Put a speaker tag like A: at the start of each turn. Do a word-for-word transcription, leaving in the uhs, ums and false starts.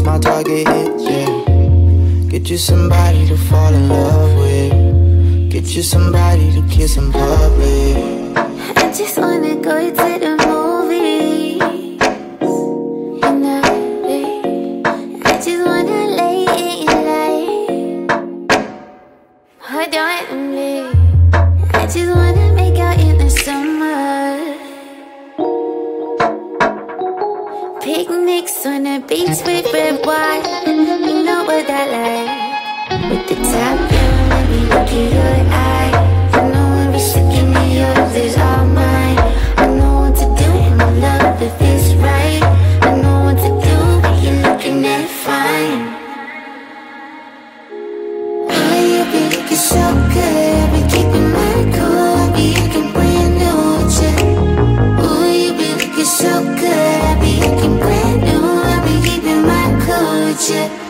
A: my target hit, yeah. Get you somebody to fall in love with. Get you somebody to kiss in public.
B: I just wanna go to the movies, you know, I just wanna lay in your light. Hold on to me. I just wanna make out in the summer. Picnics on the beach with red wine. You know what I like. With the top down, let me look in your eyes. I know every second of yours is all mine. I know what to do when my love if it's right. I know what to do when you're looking at fine. Oh, you be looking so good, I be keeping my cool, I be looking brand new with you. Oh, you be looking so good, I be looking brand new, I be keeping my cool with you.